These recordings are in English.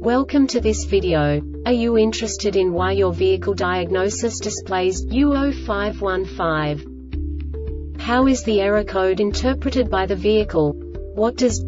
Welcome to this video. Are you interested in why your vehicle diagnosis displays U0515? How is the error code interpreted by the vehicle? What does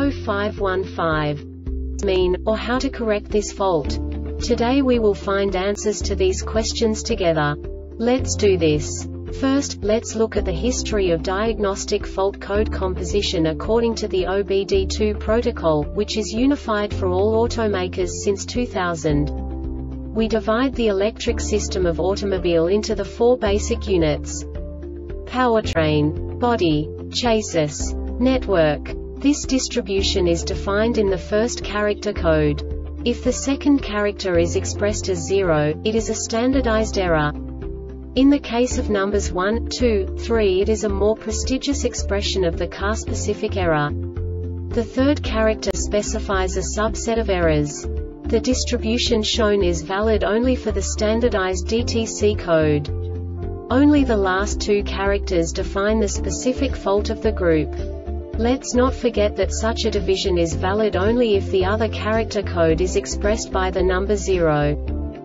U0515 mean, or how to correct this fault? Today we will find answers to these questions together. Let's do this. First, let's look at the history of diagnostic fault code composition according to the OBD2 protocol, which is unified for all automakers since 2000. We divide the electric system of automobile into the four basic units: powertrain, body, chassis, network. This distribution is defined in the first character code. If the second character is expressed as 0, it is a standardized error. In the case of numbers 1, 2, 3, it is a more prestigious expression of the car-specific error. The third character specifies a subset of errors. The distribution shown is valid only for the standardized DTC code. Only the last two characters define the specific fault of the group. Let's not forget that such a division is valid only if the other character code is expressed by the number 0.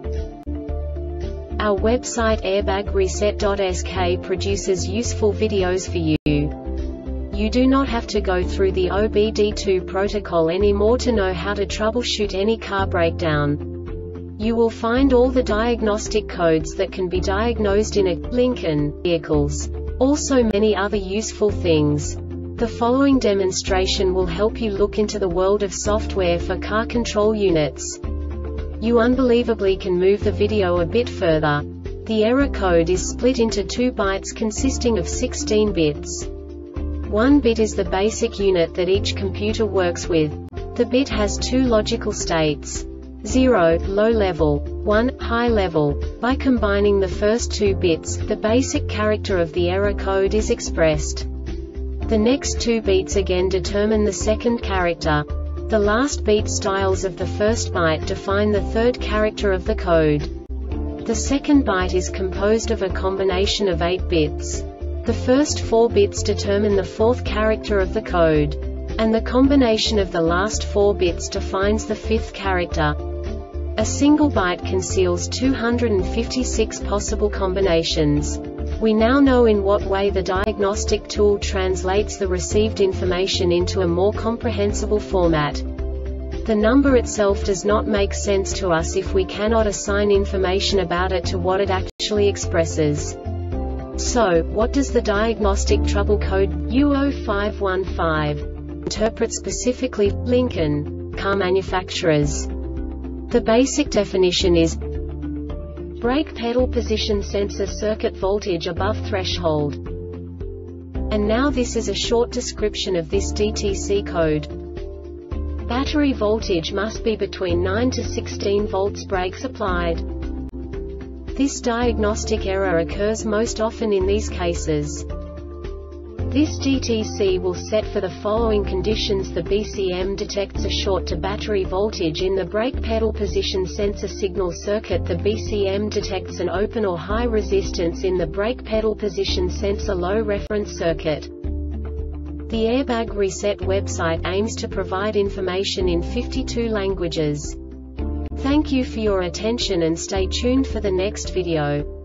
Our website airbagreset.sk produces useful videos for you. You do not have to go through the OBD2 protocol anymore to know how to troubleshoot any car breakdown. You will find all the diagnostic codes that can be diagnosed in a Lincoln vehicles. Also many other useful things. The following demonstration will help you look into the world of software for car control units. You unbelievably can move the video a bit further. The error code is split into 2 bytes consisting of 16 bits. 1 bit is the basic unit that each computer works with. The bit has 2 logical states: 0, low level, 1, high level. By combining the first 2 bits, the basic character of the error code is expressed. The next 2 beats again determine the second character. The last beat styles of the first byte define the third character of the code. The second byte is composed of a combination of 8 bits. The first 4 bits determine the fourth character of the code. And the combination of the last 4 bits defines the fifth character. A single byte conceals 256 possible combinations. We now know in what way the diagnostic tool translates the received information into a more comprehensible format. The number itself does not make sense to us if we cannot assign information about it to what it actually expresses. So, what does the diagnostic trouble code U0515 interpret specifically for Lincoln car manufacturers? The basic definition is brake pedal position sensor circuit voltage above threshold. And now this is a short description of this DTC code. Battery voltage must be between 9 to 16 volts, brakes applied. This diagnostic error occurs most often in these cases. This DTC will set for the following conditions: the BCM detects a short to battery voltage in the brake pedal position sensor signal circuit. The BCM detects an open or high resistance in the brake pedal position sensor low reference circuit. The Airbag Reset website aims to provide information in 52 languages. Thank you for your attention and stay tuned for the next video.